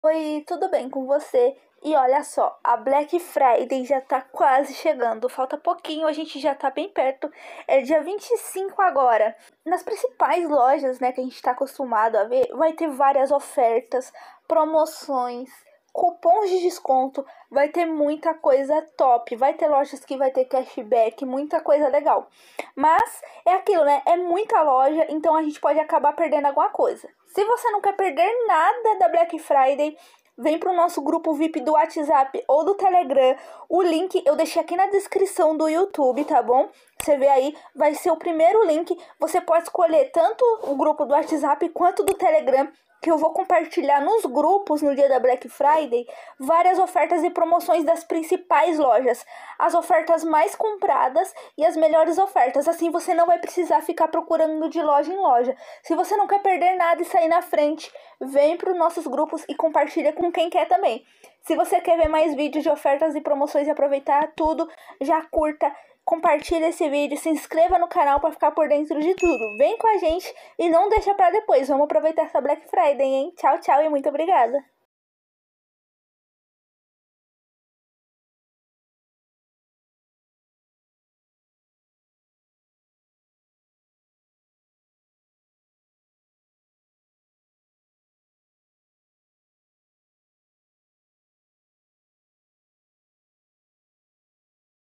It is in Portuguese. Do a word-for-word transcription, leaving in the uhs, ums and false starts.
Oi, tudo bem com você? E olha só, a Black Friday já tá quase chegando, falta pouquinho, a gente já tá bem perto, é dia vinte e cinco agora. Nas principais lojas, né, que a gente tá acostumado a ver, vai ter várias ofertas, promoções, cupons de desconto, vai ter muita coisa top, vai ter lojas que vai ter cashback, muita coisa legal. Mas é aquilo, né? É muita loja, então a gente pode acabar perdendo alguma coisa. Se você não quer perder nada da Black Friday, vem pro nosso grupo V I P do WhatsApp ou do Telegram. O link eu deixei aqui na descrição do YouTube, tá bom? Você vê aí, vai ser o primeiro link. Você pode escolher tanto o grupo do WhatsApp quanto do Telegram, que eu vou compartilhar nos grupos no dia da Black Friday várias ofertas e promoções das principais lojas, as ofertas mais compradas e as melhores ofertas. Assim você não vai precisar ficar procurando de loja em loja. Se você não quer perder nada e sair na frente, vem para os nossos grupos e compartilha com quem quer também. Se você quer ver mais vídeos de ofertas e promoções e aproveitar tudo, já curta, compartilha esse vídeo, se inscreva no canal para ficar por dentro de tudo. Vem com a gente e não deixa para depois. Vamos aproveitar essa Black Friday, hein? Tchau, tchau e muito obrigada.